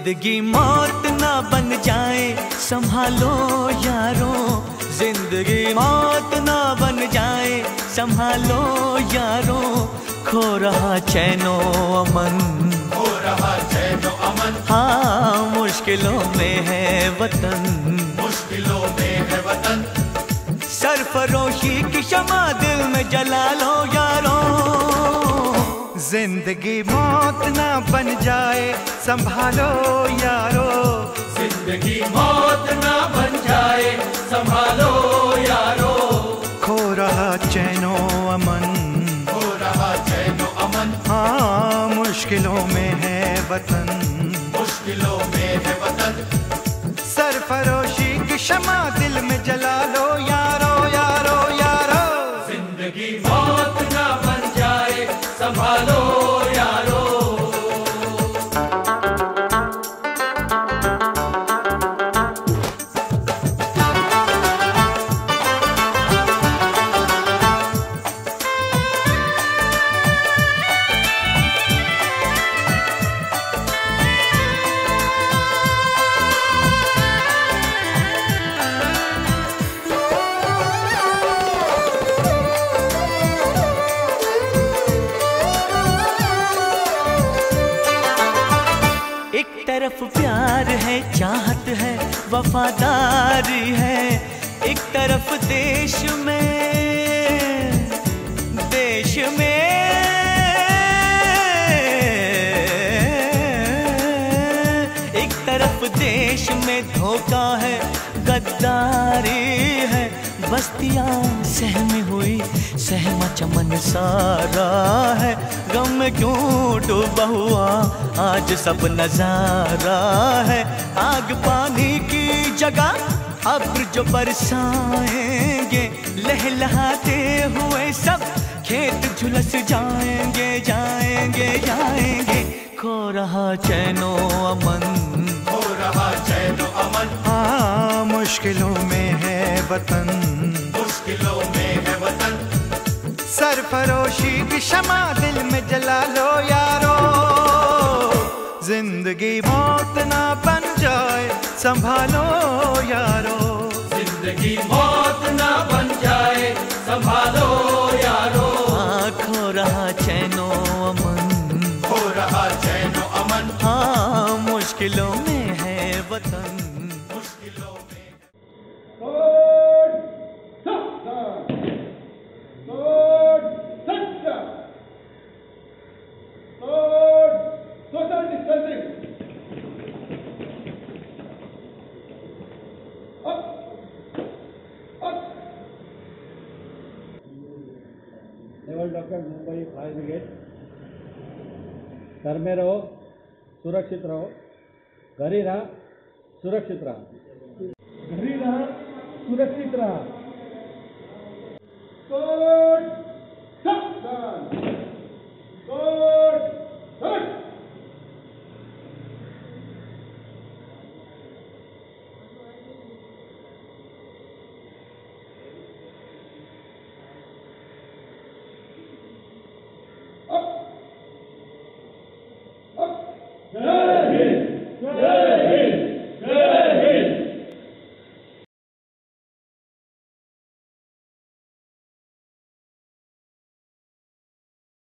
जिंदगी मौत ना बन जाए संभालो यारो, जिंदगी मौत ना बन जाए संभालो यारो, खो रहा चैनो अमन, खो रहा चैनो अमन, हाँ मुश्किलों में है वतन, मुश्किलों में है वतन। सरफरोशी की शमा दिल में जला लो यारो, जिंदगी मौत ना बन जाए संभालो यारो, जिंदगी मौत ना बन जाए संभालो यारो, खो रहा चैनो अमन, खो रहा चैनो अमन, हाँ मुश्किलों में है वतन, मुश्किलों में है वतन। सरफरोशी की शमा दिल में जला लो यारो यारो यारो, जिंदगी मौत ना बन जाए संभालो यारो। तरफ प्यार है, चाहत है, वफादारी है, एक तरफ देश में एक तरफ देश में धोखा है, गद्दारी है, बस्तियां सहमी हुई, सहमा चमन सारा है, गम में क्यों डूबा हुआ आज सब नजारा है, आग पानी की जगह अब्र जो बरसाएंगे, लहलहाते हुए सब खेत झुलस जाएंगे जाएंगे जाएंगे, खो रहा चैनो अमन, खो रहा चैनो अमन, हाँ मुश्किलों में है वतन, मुश्किलों में है वतन। सरफरोशी की शमा दिल में जला लो यारो, जिंदगी मौत ना बन जाए संभालो यारो, जिंदगी मौत ना बन जाए संभालो यारो, हाँ खो रहा चैनो अमन, खो रहा चैनो अमन, हाँ मुश्किलों में है वतन, मुश्किलों में। Naval doctor Mumbai fire brigade, घर में रहो, सुरक्षित रहो, घर ही रहा, सुरक्षित रहा, घर ही रहा, सुरक्षित रहा। जय हिंद।